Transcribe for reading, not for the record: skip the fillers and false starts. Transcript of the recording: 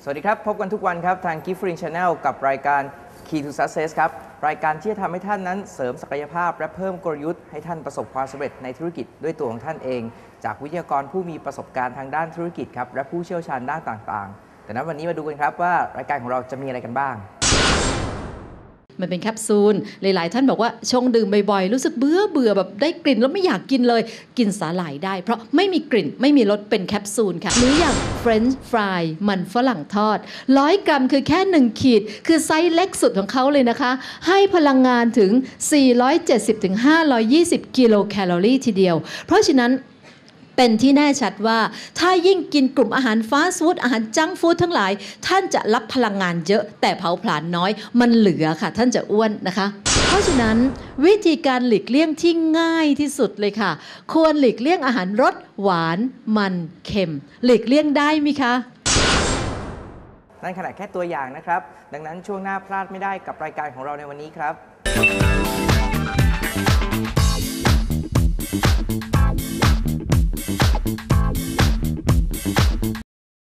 สวัสดีครับพบกันทุกวันครับทาง Gift Ring Channel กับรายการ Key to Success ครับรายการที่จะทำให้ท่านนั้นเสริมศักยภาพและเพิ่มกลยุทธ์ให้ท่านประสบความสำเร็จในธุรกิจด้วยตัวของท่านเองจากวิทยากรผู้มีประสบการณ์ทางด้านธุรกิจครับและผู้เชี่ยวชาญด้านต่างๆแต่ณวันนี้มาดูกันครับว่ารายการของเราจะมีอะไรกันบ้างมันเป็นแคปซูลหลายๆท่านบอกว่าชงดื่มบ่อยๆรู้สึกเบื่อแบบได้กลิ่นแล้วไม่อยากกินเลยกินสาหร่ายได้เพราะไม่มีกลิ่นไม่มีรสเป็นแคปซูลค่ะหรืออย่างเฟรนช์ฟรายมันฝรั่งทอด100 กรัมคือแค่1ขีดคือไซส์เล็กสุดของเขาเลยนะคะให้พลังงานถึง 470-520 กิโลแคลอรี่ทีเดียวเพราะฉะนั้นเป็นที่แน่ชัดว่าถ้ายิ่งกินกลุ่มอาหารฟาสต์ฟู้ดอาหารจังก์ฟู้ดทั้งหลายท่านจะรับพลังงานเยอะแต่เผาผลาญน้อยมันเหลือค่ะท่านจะอ้วนนะคะเพราะฉะนั้นวิธีการหลีกเลี่ยงที่ง่ายที่สุดเลยค่ะควรหลีกเลี่ยงอาหารรสหวานมันเค็มหลีกเลี่ยงได้ไหมคะนั่นขนาดแค่ตัวอย่างนะครับดังนั้นช่วงหน้าพลาดไม่ได้กับรายการของเราในวันนี้ครับ